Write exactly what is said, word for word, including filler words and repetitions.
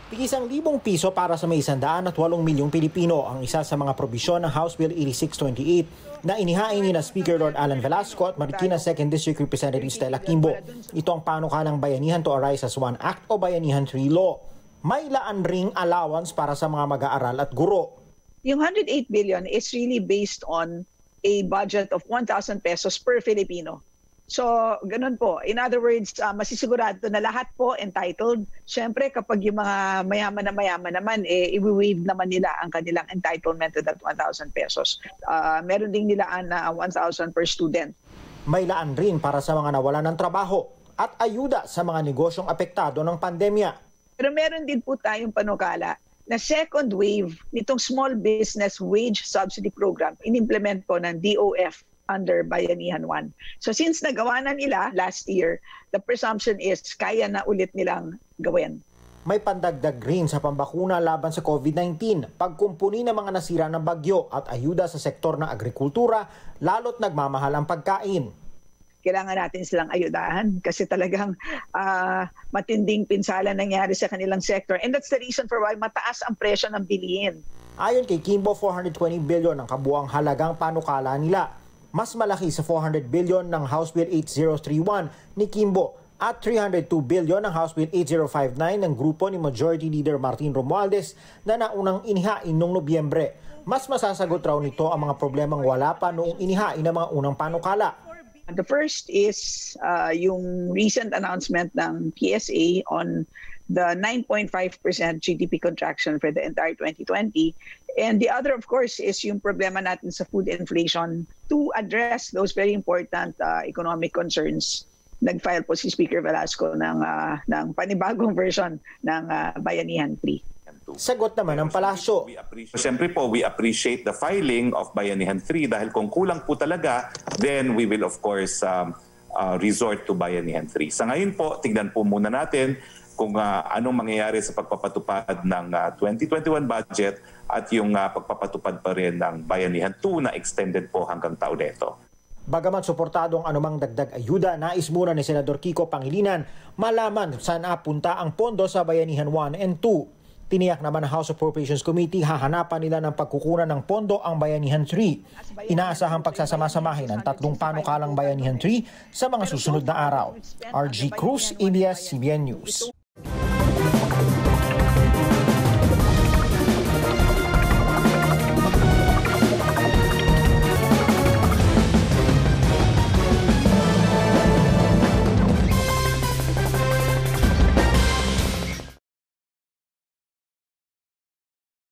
Tigisang libong piso para sa may isandaan at walong milyong Pilipino ang isa sa mga probisyon ng House Bill eighty-six twenty-eight na inihain ni na Speaker Lord Alan Velasco at Marikina second District Representative Stella Quimbo. Ito ang panukalang bayanihan to arise as one act o Bayanihan three law. May laan ring allowance para sa mga mag-aaral at guro. Yung one hundred eight billion is really based on a budget of one thousand pesos per Filipino. So, ganun po. In other words, uh, masisigurado na lahat po entitled. Siyempre, kapag yung mga mayaman na mayaman naman, eh, i-waive naman nila ang kanilang entitlement to that one thousand pesos. Uh, meron ding nilaan na one thousand per student. May laan rin para sa mga nawalan ng trabaho at ayuda sa mga negosyong apektado ng pandemya. Pero meron din po tayong panukala na second wave nitong Small Business Wage Subsidy Program, in-implement po ng D O F under Bayanihan one. So since nagawa na nila last year, the presumption is kaya na ulit nilang gawin. May pandagdag rin sa pambakuna laban sa COVID nineteen, pagkumpuni ng mga nasira ng bagyo at ayuda sa sektor ng agrikultura, lalo't nagmamahal ang pagkain. Kailangan natin silang ayudahan kasi talagang uh, matinding pinsala nangyari sa kanilang sector. And that's the reason for why mataas ang presyo ng bilihin. Ayon kay Quimbo, four hundred twenty billion ang kabuang halagang panukala nila. Mas malaki sa four hundred billion ng House Bill eighty thirty-one ni Quimbo at three hundred two billion ng House Bill eighty fifty-nine ng grupo ni Majority Leader Martin Romualdez na naunang inihain noong Nobyembre. Mas masasagot raw nito ang mga problemang wala pa noong inihain ng mga unang panukala. The first is uh, yung recent announcement ng P S A on the nine point five percent G D P contraction for the entire twenty twenty. And the other, of course, is yung problema natin sa food inflation. To address those very important uh, economic concerns, nag-file po si Speaker Velasco ng, uh, ng panibagong version ng uh, Bayanihan three. Sagot naman ng palasyo. Siyempre po, we appreciate the filing of Bayanihan three dahil kung kulang po talaga, then we will of course um, uh, resort to Bayanihan three. Sa ngayon po, tignan po muna natin kung uh, anong mangyayari sa pagpapatupad ng uh, twenty twenty-one budget at yung uh, pagpapatupad pa rin ng Bayanihan two na extended po hanggang taon nito. Bagamat suportado ang anumang dagdag ayuda, nais muna ni Senador Kiko Pangilinan malaman saan napunta ang pondo sa Bayanihan one and two. Tiniyak naman ng House Appropriations Committee hahanapan nila ng pagkukunan ng pondo ang Bayanihan three. Inaasahang pagsasama-samahin ang tatlong panukalang Bayanihan three sa mga susunod na araw. R G Cruz, A B S C B N News.